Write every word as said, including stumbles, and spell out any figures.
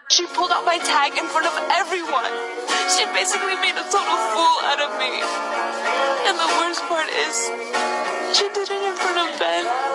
She pulled out my tag in front of everyone. She basically made a total fool out of me. And the worst part is, she did it in front of Ben.